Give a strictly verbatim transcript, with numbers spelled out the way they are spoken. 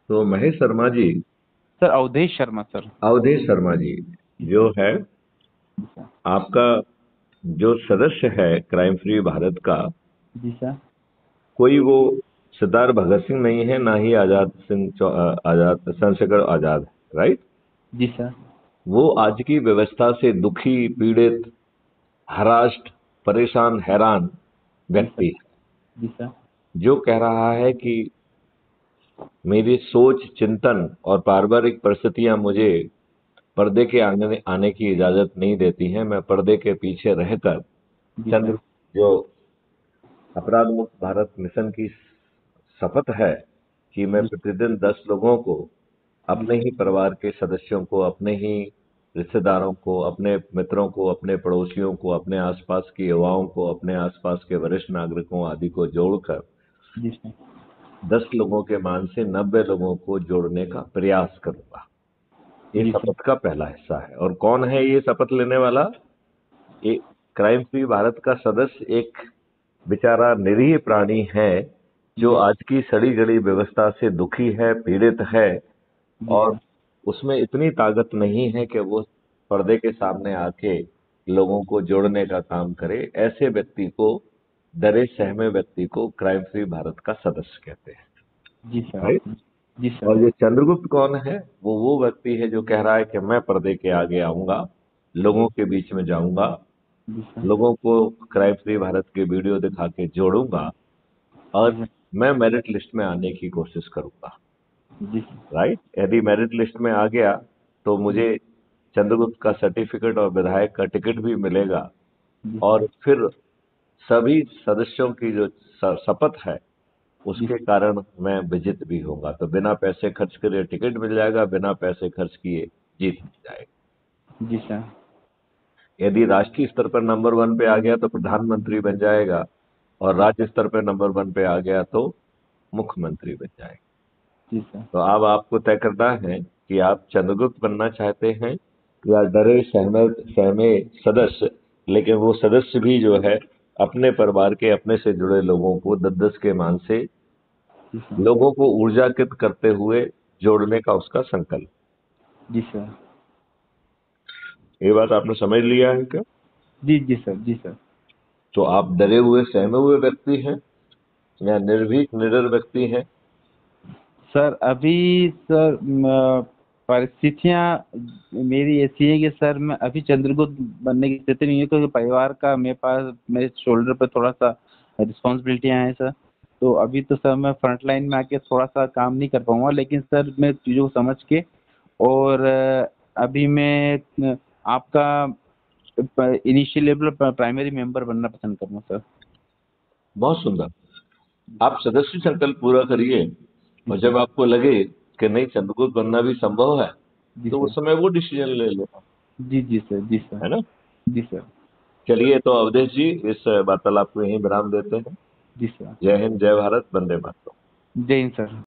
तो Mahesh Sharma ji, sir Avadhesh Sharma sir. Avadhesh Sharma ji जी जो सर। है जी सर। आपका जो सदस्य है क्राइम फ्री भारत का, जी सर। कोई वो सरदार भगत सिंह नहीं है, ना ही आजाद सिंह चौ- अ, आजाद चंद्रशेखर आजाद है, राइट। जी सर। वो आज की व्यवस्था से दुखी, पीड़ित, हरास्ट, परेशान, हैरान जी सर। व्यक्ति है, जी सर। जो कह रहा है कि मेरी सोच, चिंतन और पारिवारिक परिस्थितियां मुझे पर्दे के आंगन आने की इजाजत नहीं देती हैं। मैं पर्दे के पीछे रहकर जी सर। चंद्र जो अपराध मुक्त भारत मिशन की शपथ है कि मैं जी प्रतिदिन दस लोगों को, जी अपने सर। ही परिवार के सदस्यों को, अपने ही रिश्तेदारों को, अपने मित्रों को, अपने पड़ोसियों को, अपने आसपास के युवाओं को, अपने आसपास के वरिष्ठ नागरिकों आदि को जोड़कर जी सर। दस लोगों के मान से नब्बे लोगों को जोड़ने का प्रयास करूंगा। ये जी सर। शपथ का पहला हिस्सा है। और कौन है ये शपथ लेने वाला? एक क्राइम फ्री भारत का सदस्य, एक बेचारा निरीह प्राणी है जो जी आज की सड़ी गड़ी व्यवस्था से दुखी है, पीड़ित है, जी और सर। उसमें इतनी ताकत नहीं है कि वो पर्दे के सामने आके लोगों को जोड़ने का काम करे। ऐसे व्यक्ति को, डरे सहमे व्यक्ति को क्राइम फ्री भारत का सदस्य कहते हैं, जी सर। राइट। जी सर। और ये चंद्रगुप्त कौन है? वो वो व्यक्ति है जो कह रहा है कि मैं पर्दे के आगे आऊंगा, लोगों के बीच में जाऊंगा, जी सर। लोगों को क्राइम फ्री भारत के वीडियो दिखा के जोड़ूंगा, जी और सर। मैं मेरिट लिस्ट में आने की कोशिश करूंगा, जी सर। राइट। यदि मेरिट लिस्ट में आ गया तो जी मुझे चंद्रगुप्त का सर्टिफिकेट और विधायक का टिकट भी मिलेगा। जी और सर। फिर सभी सदस्यों की जो स- शपथ है जी उसके कारण मैं विजित भी होगा। तो बिना पैसे खर्च करे टिकट मिल जाएगा, बिना पैसे खर्च किए जीत जाएगा। जी सर। यदि राष्ट्रीय स्तर पर नंबर वन पे आ गया तो प्रधानमंत्री बन जाएगा, और जी राज्य स्तर पर नंबर वन पे आ गया तो मुख्यमंत्री बन जाएगा। जी सर। तो अब आपको तय करना है कि आप चंद्रगुप्त बनना चाहते हैं या डरे सहमे सहमे सदस्य, लेकिन वो सदस्य भी जो है अपने परिवार के, अपने से जुड़े लोगों को दस दस के मान से जी सर। लोगों को ऊर्जाकित करते हुए जोड़ने का उसका संकल्प। जी सर। ये बात आपने समझ लिया है क्या? जी जी सर। जी सर। तो आप डरे हुए सहमे हुए व्यक्ति हैं या निर्भीक निडर व्यक्ति हैं? सर अभी सर म, परिस्थितियां मेरी ऐसी है कि सर मैं अभी चंद्रगुप्त बनने की स्थिति नहीं है, क्योंकि परिवार का मेरे पास, मेरे शोल्डर पर थोड़ा सा रिस्पॉन्सिबिलिटियां हैं सर। तो अभी तो सर मैं फ्रंट लाइन में आके थोड़ा सा काम नहीं कर पाऊंगा, लेकिन सर मैं चीज़ों को समझ के, और अ, अभी मैं अ, आपका इनिशियल लेवल प्राइमरी मेंबर बनना पसंद करूंगा सर। बहुत सुंदर। आप सदस्य संकल्प पूरा करिए, जी और सर। जब आपको लगे कि नहीं, चंद्रगुप्त बनना भी संभव है, जी तो सर। उस समय वो डिसीजन ले लेना, जी जी सर। जी सर। है ना। जी सर। चलिए, तो अवधेश जी, इस वार्तालाप को यहीं विराम देते हैं। जी सर। जय हिंद, जय भारत, वंदे मातरम। जय हिंद सर।